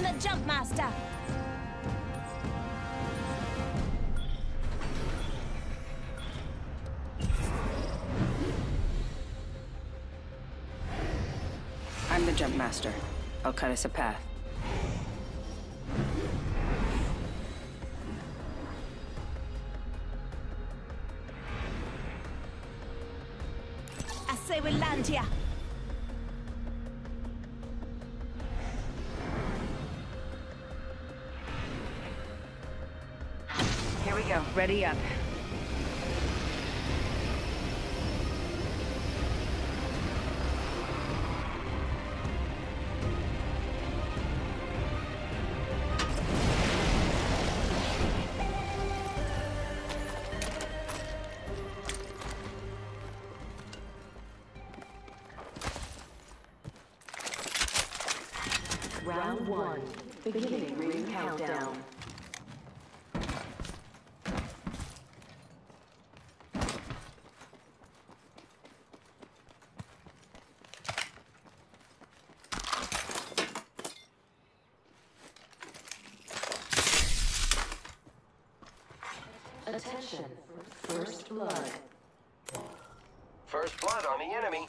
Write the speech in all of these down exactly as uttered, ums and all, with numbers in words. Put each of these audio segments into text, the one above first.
I'm the jump master. I'm the jump master. I'll cut us a path. I say we land here. Here we go. Ready up. Round one. Beginning ring countdown. Attention. First blood. First blood on the enemy.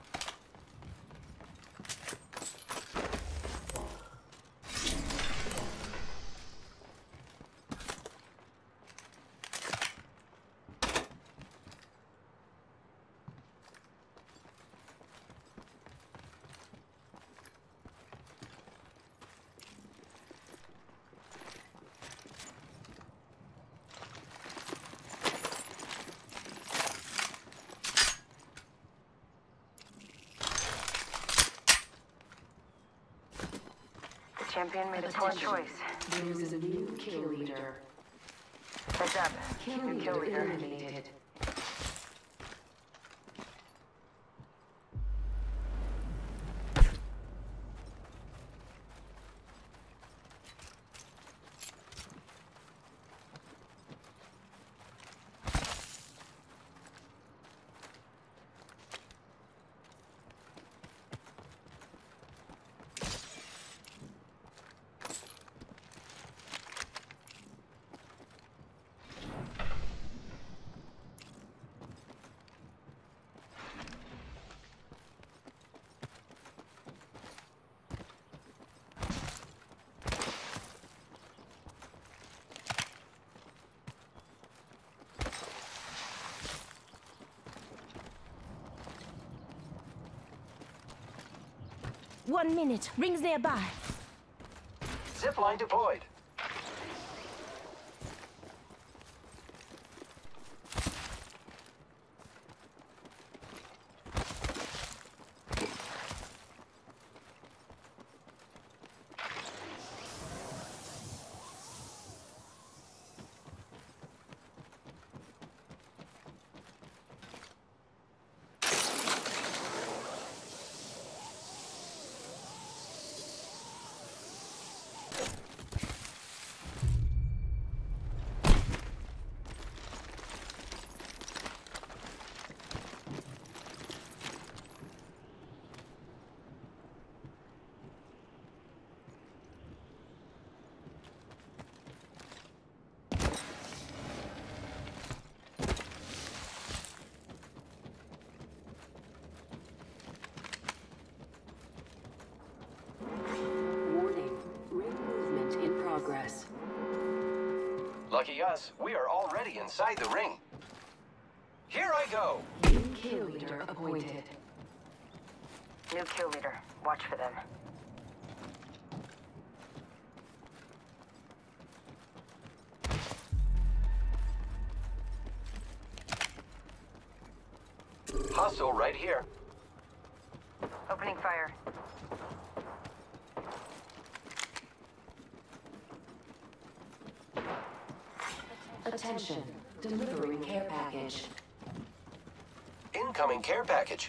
Champion made a poor choice. There is a new kill leader. Heads up. Kill New leader kill leader. eliminated. One minute. Rings nearby. Zipline deployed. Progress. Lucky us, we are already inside the ring. Here I go! New kill leader appointed. New kill leader. Watch for them. Hostile right here. Opening fire. Attention. Delivering care package. Incoming care package.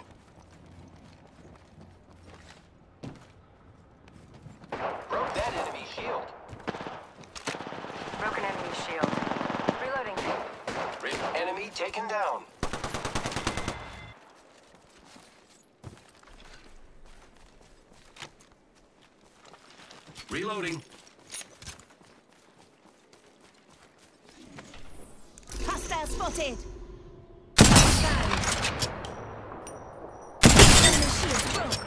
Broke that enemy shield. Broken enemy shield. Reloading. Re- enemy taken down. Reloading. Hostile spotted. Found. Enemy shield broke.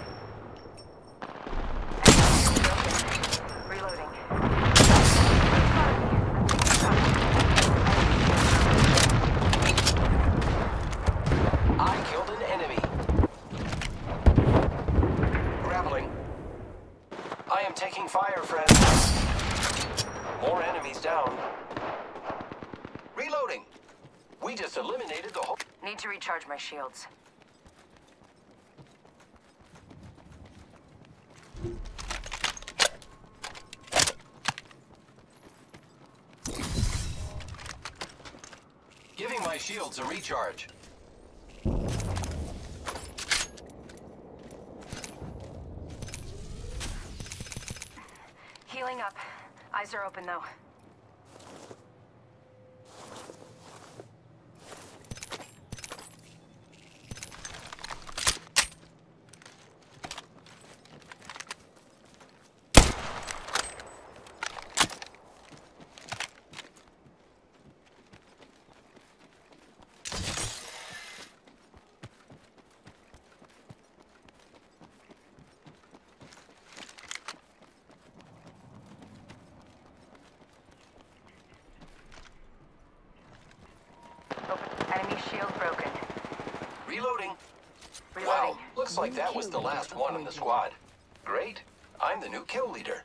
Reloading. I killed an enemy. Grappling. I am taking fire, friends. More enemies down. Reloading. We just eliminated the whole... Need to recharge my shields. Giving my shields a recharge. Healing up. Eyes are open though. Enemy shield broken. Reloading. Reloading. Wow, looks like that was the last one in the squad. Great. I'm the new kill leader.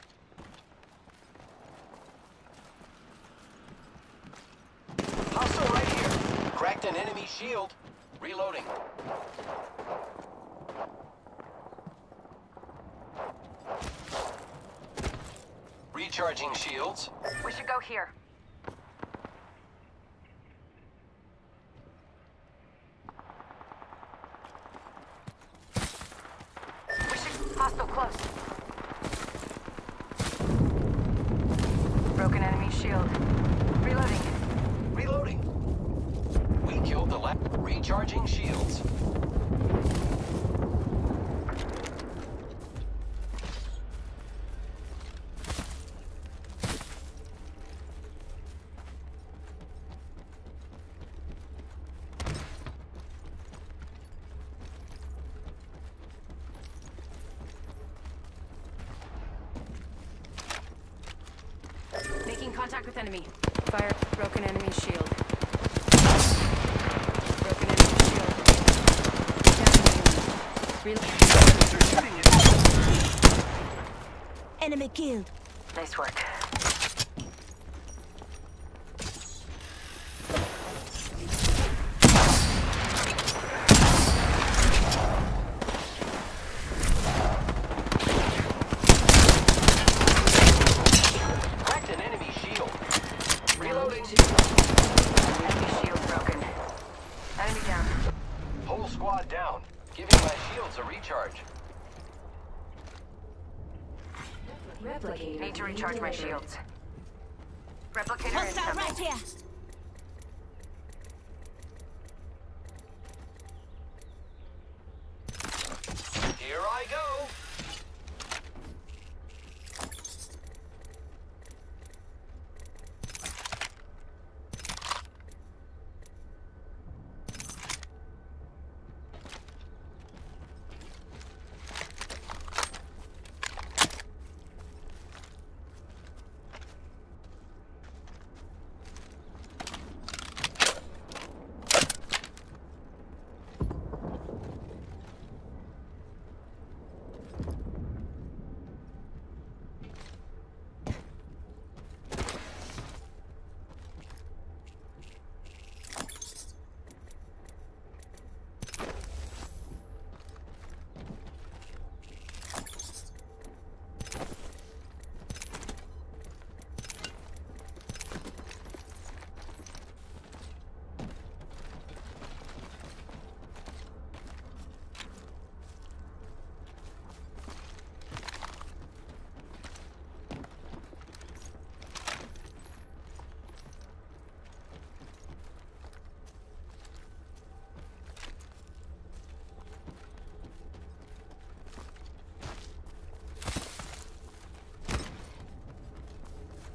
Hostile right here. Cracked an enemy shield. Reloading. Recharging shields. We should go here. We should... Hostile close. Broken enemy shield. Reloading. Reloading. We killed the last. Recharging shields. Making contact with enemy. Fire. Broken enemy shield. Broken enemy shield. Enemy killed. Nice work. Cracked an enemy shield. Reloading. Enemy shield broken. Enemy down. Whole squad down. Giving my shields a recharge. Replicator. Need to recharge my shields. Replicator Hostile incoming. right here. Here I go.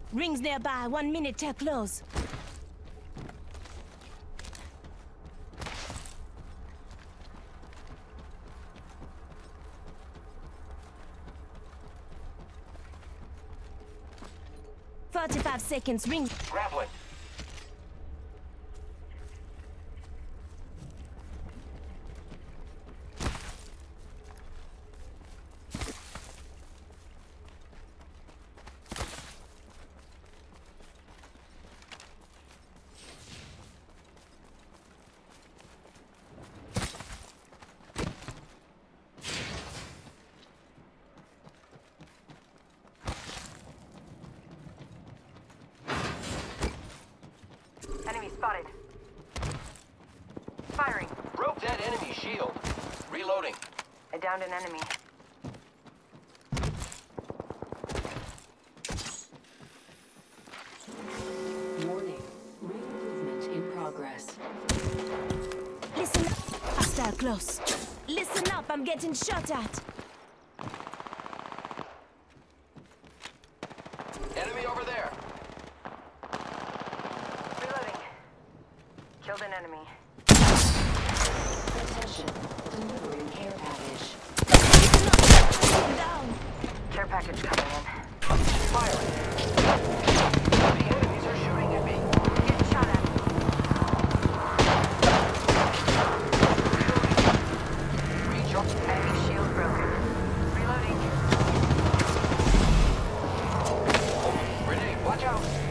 Rings nearby. One minute till close. Forty-five seconds. Rings. Grappling. Enemy spotted. Firing. Broke that enemy shield. Reloading. I downed an enemy. Warning. Ring movement in progress. Listen up. Hostile close. Listen up. I'm getting shot at. Enemy over there. Reloading. Killed an enemy. Attention. Delivering care package. Listen up. I'm down. Care package coming in. Firing. The enemies are shooting at me. Getting shot at. Recharge. Enemy shield broken. Reloading. Grenade, watch out.